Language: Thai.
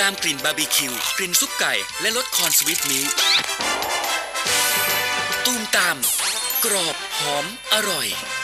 ตามกลิ่นบาร์บีคิวกลิ่นซุปไก่และรสคอร์นสวีทมิลค์ตูมตามกรอบหอมอร่อย